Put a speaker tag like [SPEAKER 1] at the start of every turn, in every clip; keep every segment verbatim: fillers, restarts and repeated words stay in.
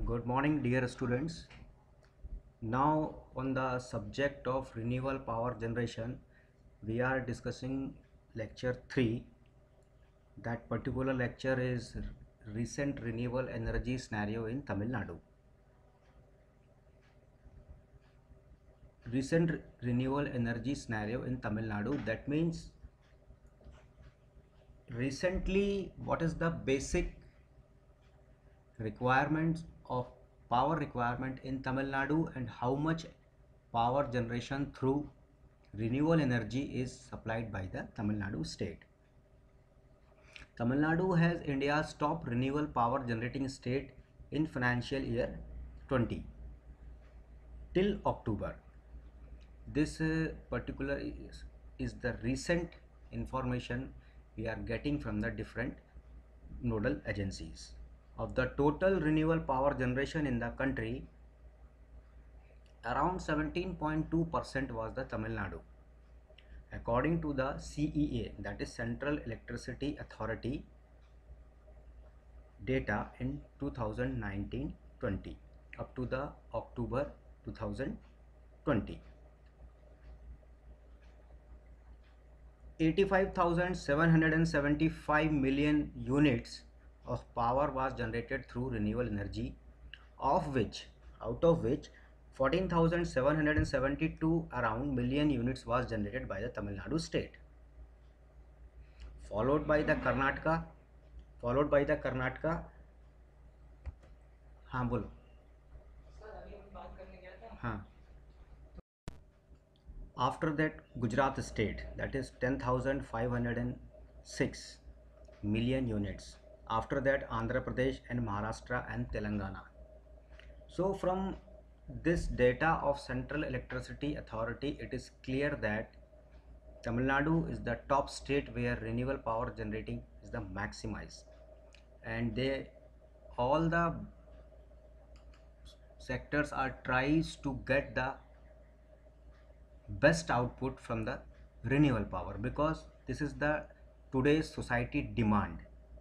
[SPEAKER 1] Good morning, dear students. Now, on the subject of renewable power generation, we are discussing lecture three. That particular lecture is recent renewable energy scenario in Tamil Nadu. Recent renewable energy scenario in Tamil Nadu. That means recently, what is the basic requirements of power requirement in Tamil Nadu and how much power generation through renewable energy is supplied by the Tamil Nadu state. Tamil Nadu has India's top renewable power generating state in financial year twenty till October. This uh, particular is, is the recent information we are getting from the different nodal agencies. Of the total renewable power generation in the country, around seventeen point two percent was the Tamil Nadu. According to the C E A, that is Central Electricity Authority data in two thousand nineteen twenty up to the October two thousand twenty. eighty-five thousand seven hundred seventy-five million units of power was generated through renewable energy, of which out of which fourteen thousand seven hundred seventy-two around million units was generated by the Tamil Nadu state, followed by the Karnataka followed by the Karnataka हाँ बोलो हाँ after that Gujarat state, that is ten thousand five hundred six million units. After that Andhra Pradesh and Maharashtra and Telangana. So from this data of Central Electricity Authority, it is clear that Tamil Nadu is the top state where renewable power generating is the maximized, and they all the sectors are tries to get the best output from the renewable power, because this is the today's society demand.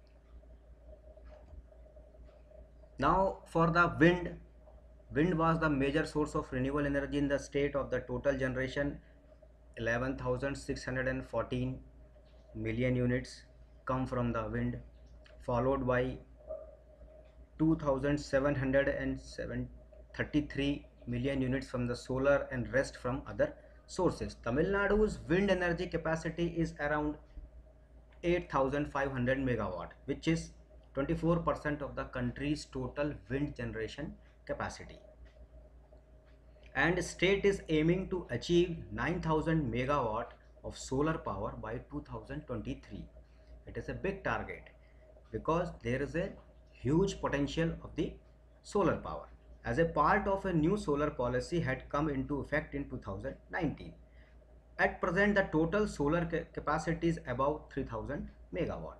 [SPEAKER 1] Now for the wind, wind was the major source of renewable energy in the state. Of the total generation, eleven thousand six hundred fourteen million units come from the wind, followed by two thousand seven hundred thirty-three million units from the solar and rest from other sources. Tamil Nadu's wind energy capacity is around eight thousand five hundred megawatt, which is twenty-four percent of the country's total wind generation capacity. And state is aiming to achieve nine thousand megawatt of solar power by two thousand twenty-three. It is a big target because there is a huge potential of the solar power. As a part of a new solar policy had come into effect in two thousand nineteen. At present, the total solar ca capacity is about three thousand megawatt.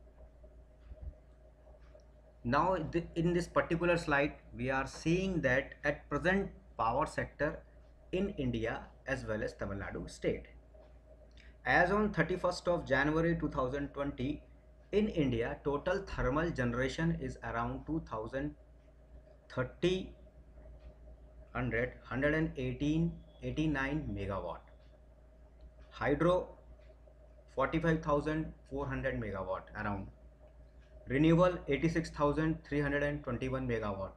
[SPEAKER 1] Now, th in this particular slide, we are seeing that at present power sector in India as well as Tamil Nadu state. As on thirty-first of January two thousand twenty, in India, total thermal generation is around two thousand thirty, one hundred, one hundred eighteen, eighty-nine megawatt. Hydro forty-five thousand four hundred megawatt around. Renewable eighty-six thousand three hundred twenty-one megawatt.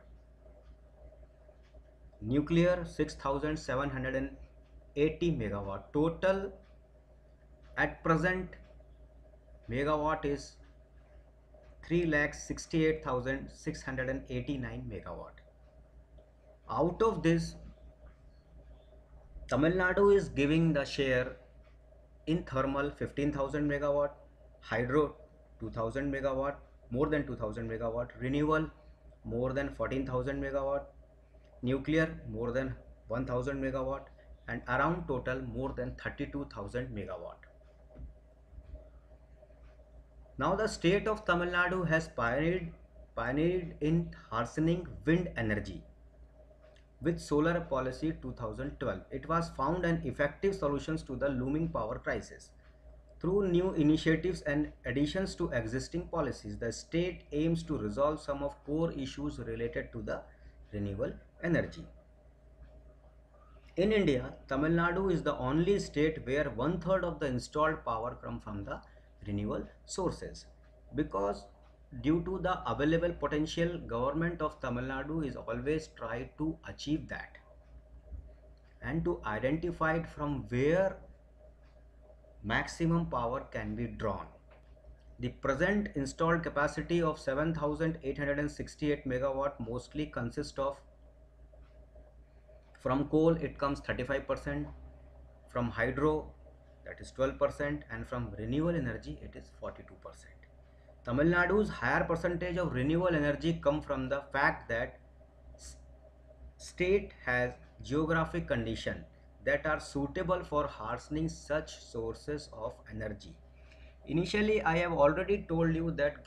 [SPEAKER 1] Nuclear six thousand seven hundred eighty megawatt. Total at present megawatt is three lakh sixty-eight thousand six hundred eighty-nine megawatt. Out of this, Tamil Nadu is giving the share in thermal fifteen thousand megawatt, hydro two thousand megawatt, more than two thousand megawatt, renewable more than fourteen thousand megawatt, nuclear more than one thousand megawatt, and around total more than thirty-two thousand megawatt. Now the state of Tamil Nadu has pioneered, pioneered in harnessing wind energy with solar policy two thousand twelve. It was found an effective solutions to the looming power crisis Through new initiatives and additions to existing policies, the state aims to resolve some of core issues related to the renewable energy. In India, Tamil Nadu is the only state where one third of the installed power comes from the renewable sources. Because due to the available potential, government of Tamil Nadu is always try to achieve that and to identify from where maximum power can be drawn. The present installed capacity of seven thousand eight hundred sixty-eight megawatt mostly consists of, from coal it comes thirty-five percent, from hydro that is twelve percent, and from renewable energy it is forty-two percent. Tamil Nadu's higher percentage of renewable energy come from the fact that state has geographic conditions that are suitable for harnessing such sources of energy. Initially, I have already told you that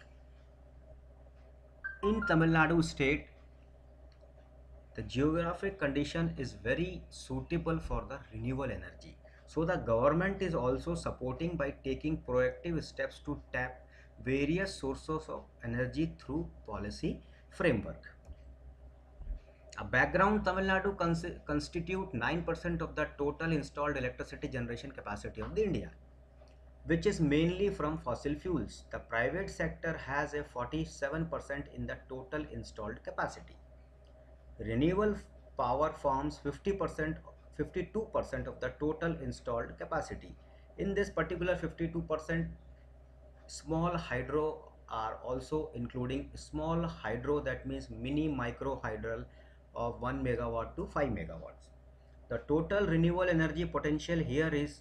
[SPEAKER 1] in Tamil Nadu state, the geographic condition is very suitable for the renewable energy. So the government is also supporting by taking proactive steps to tap various sources of energy through policy framework. A background, Tamil Nadu cons constitute nine percent of the total installed electricity generation capacity of the India, which is mainly from fossil fuels. The private sector has a forty-seven percent in the total installed capacity. Renewable power forms fifty percent, fifty-two percent of the total installed capacity. In this particular fifty-two percent, small hydro are also including small hydro, that means mini micro hydro of one megawatt to five megawatts. The total renewable energy potential here is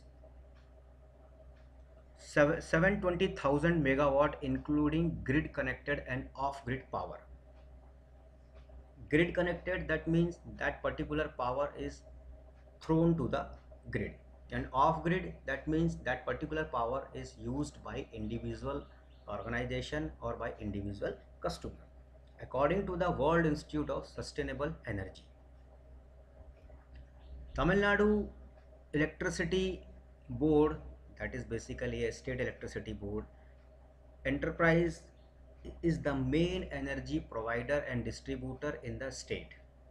[SPEAKER 1] seven hundred twenty thousand megawatt, including grid connected and off grid power. Grid connected, that means that particular power is thrown to the grid, and off grid, that means that particular power is used by individual organization or by individual customer, according to the World Institute of Sustainable Energy. Tamil Nadu Electricity Board, that is basically a state electricity board enterprise, is the main energy provider and distributor in the state.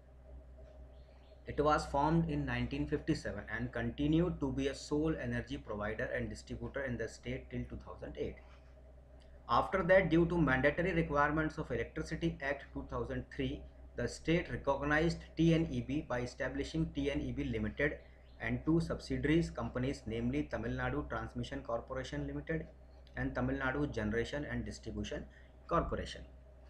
[SPEAKER 1] It was formed in nineteen fifty-seven and continued to be a sole energy provider and distributor in the state till two thousand eight. After that, due to mandatory requirements of Electricity Act two thousand three, the state recognized T N E B by establishing T N E B Limited and two subsidiaries companies, namely Tamil Nadu Transmission Corporation Limited and Tamil Nadu Generation and Distribution Corporation.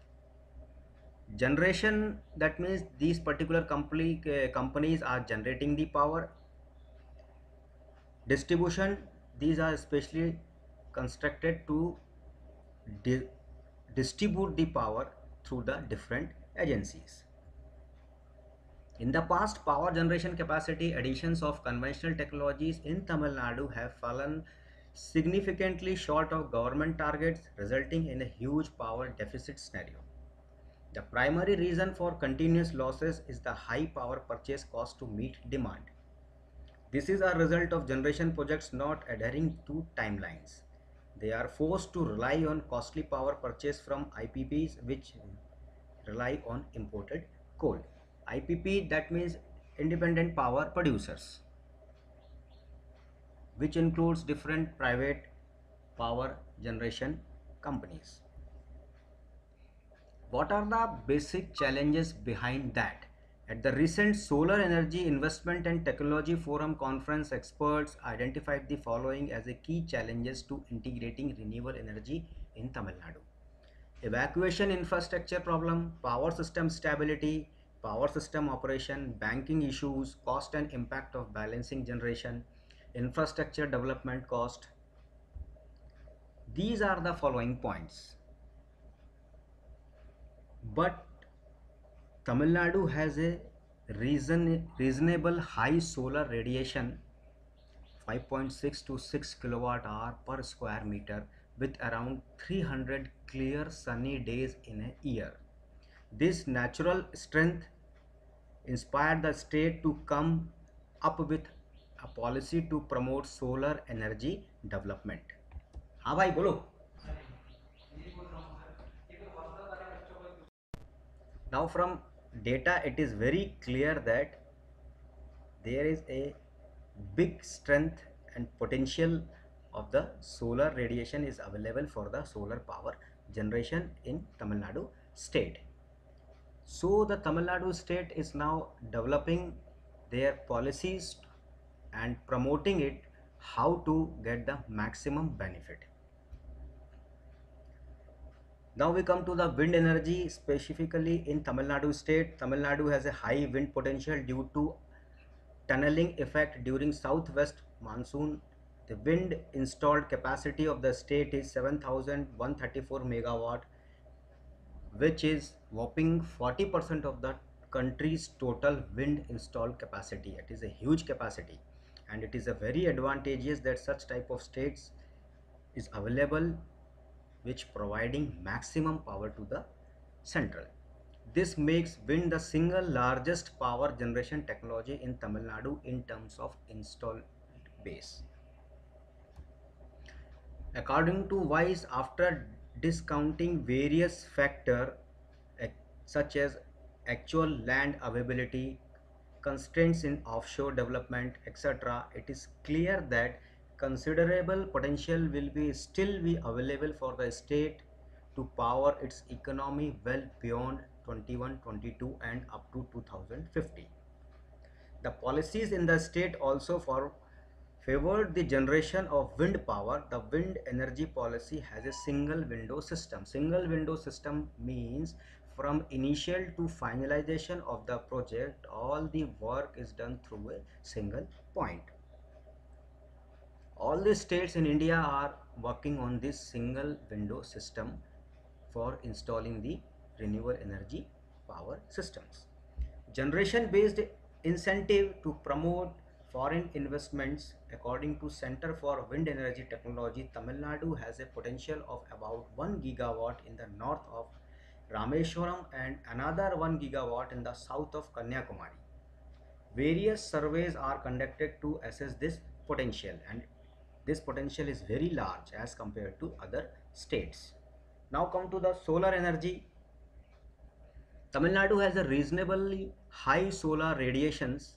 [SPEAKER 1] Generation, that means these particular company, uh, companies are generating the power. Distribution, these are specially constructed to di distribute the power through the different agencies. In the past, power generation capacity additions of conventional technologies in Tamil Nadu have fallen significantly short of government targets, resulting in a huge power deficit scenario. The primary reason for continuous losses is the high power purchase cost to meet demand. This is a result of generation projects not adhering to timelines. They are forced to rely on costly power purchase from I P Ps, which rely on imported coal. I P P, that means independent power producers, which includes different private power generation companies. What are the basic challenges behind that? At the recent Solar Energy Investment and Technology Forum conference, experts identified the following as the key challenges to integrating renewable energy in Tamil Nadu. Evacuation infrastructure problem, power system stability, power system operation, banking issues, cost and impact of balancing generation, infrastructure development cost. These are the following points. But Tamil Nadu has a reason, reasonable high solar radiation, five point six to six kilowatt hour per square meter, with around three hundred clear sunny days in a year. This natural strength inspired the state to come up with a policy to promote solar energy development. हाँ भाई बोलो. Now from data it is very clear that there is a big strength and potential of the solar radiation is available for the solar power generation in Tamil Nadu state. So the Tamil Nadu state is now developing their policies and promoting it how to get the maximum benefit. Now we come to the wind energy specifically in Tamil Nadu state. Tamil Nadu has a high wind potential due to tunneling effect during southwest monsoon. The wind installed capacity of the state is seven thousand one hundred thirty-four megawatt, which is whopping forty percent of the country's total wind installed capacity. It is a huge capacity, and it is a very advantageous that such type of states is available, which providing maximum power to the central. This makes wind the single largest power generation technology in Tamil Nadu in terms of installed base. According to WISE, after discounting various factors such as actual land availability, constraints in offshore development, et cetera, it is clear that considerable potential will be still be available for the state to power its economy well beyond twenty-one twenty-two and up to two thousand fifty. The policies in the state also for favored the generation of wind power. The wind energy policy has a single window system. Single window system means from initial to finalization of the project, all the work is done through a single point. All the states in India are working on this single window system for installing the renewable energy power systems. Generation based incentive to promote foreign investments. According to Center for Wind Energy Technology, Tamil Nadu has a potential of about one gigawatt in the north of Rameshwaram and another one gigawatt in the south of Kanyakumari. Various surveys are conducted to assess this potential, and this potential is very large as compared to other states. Now come to the solar energy. Tamil Nadu has a reasonably high solar radiations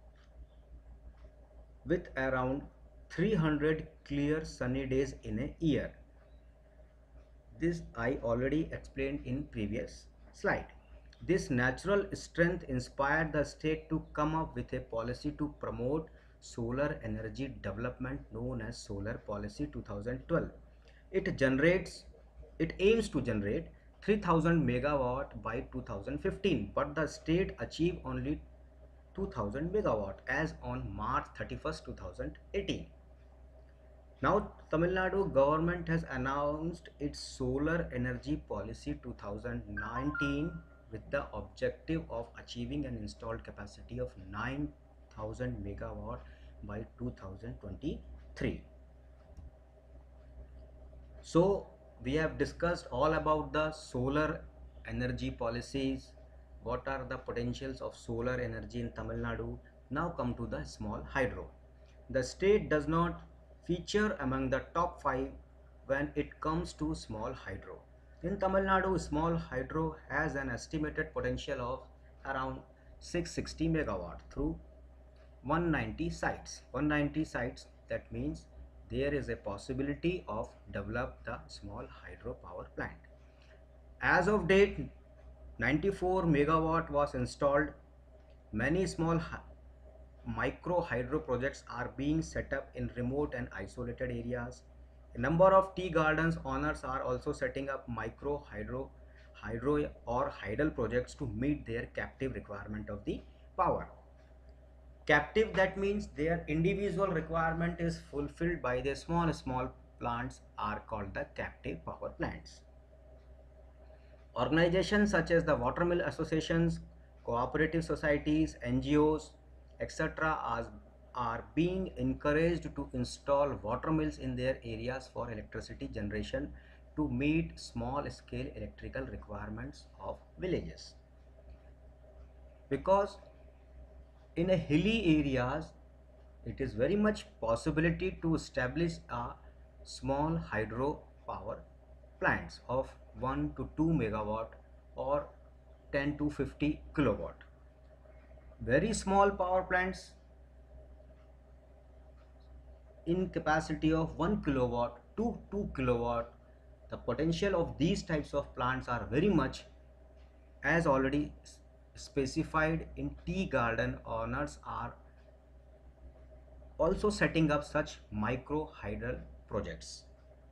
[SPEAKER 1] with around three hundred clear sunny days in a year. This I already explained in previous slide. This natural strength inspired the state to come up with a policy to promote solar energy development known as Solar Policy two thousand twelve. It generates, it aims to generate three thousand megawatt by two thousand fifteen, but the state achieved only two thousand megawatt as on March thirty-first two thousand eighteen. Now Tamil Nadu government has announced its solar energy policy two thousand nineteen with the objective of achieving an installed capacity of nine thousand megawatt by two thousand twenty-three. So we have discussed all about the solar energy policies, what are the potentials of solar energy in Tamil Nadu. Now come to the small hydro. The state does not feature among the top five when it comes to small hydro. In Tamil Nadu, small hydro has an estimated potential of around six hundred sixty megawatt through one hundred ninety sites. one hundred ninety sites, that means there is a possibility of develop the small hydro power plant. As of date, ninety-four megawatt was installed. Many small micro hydro projects are being set up in remote and isolated areas. A number of tea gardens owners are also setting up micro hydro hydro or hydel projects to meet their captive requirement of the power. Captive, that means their individual requirement is fulfilled by the small small plants are called the captive power plants. Organizations such as the watermill associations, cooperative societies, N G Os, et cetera are, are being encouraged to install watermills in their areas for electricity generation to meet small scale electrical requirements of villages. Because in a hilly areas, it is very much possibility to establish a small hydro power plants of one to two megawatt or ten to fifty kilowatt. Very small power plants in capacity of one kilowatt to two kilowatt. The potential of these types of plants are very much, as already specified in tea garden. Owners are also setting up such micro hydel projects.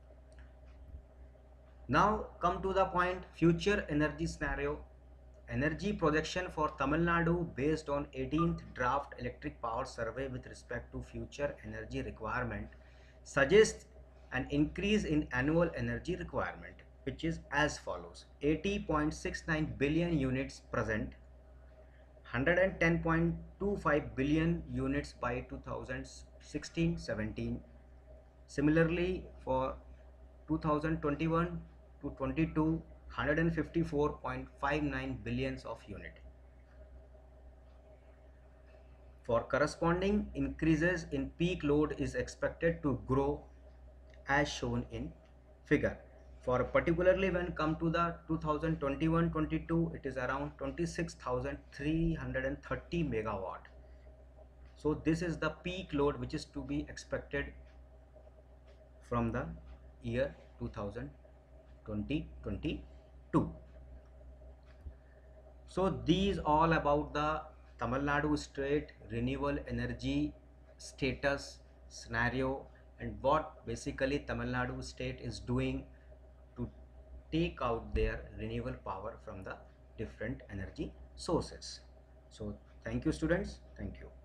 [SPEAKER 1] Now come to the point, future energy scenario. Energy projection for Tamil Nadu based on eighteenth draft electric power survey with respect to future energy requirement suggests an increase in annual energy requirement, which is as follows: eighty point six nine billion units present, one hundred ten point two five billion units by two thousand sixteen seventeen. Similarly, for two thousand twenty-one to twenty-two, one hundred fifty-four point five nine billions of unit. For corresponding increases in peak load is expected to grow as shown in figure. For particularly when come to the two thousand twenty-one twenty-two, it is around twenty-six thousand three hundred thirty megawatt. So this is the peak load which is to be expected from the year two thousand twenty twenty-two. So these all about the Tamil Nadu state renewable energy status scenario and what basically Tamil Nadu state is doing to take out their renewable power from the different energy sources. So thank you students, thank you.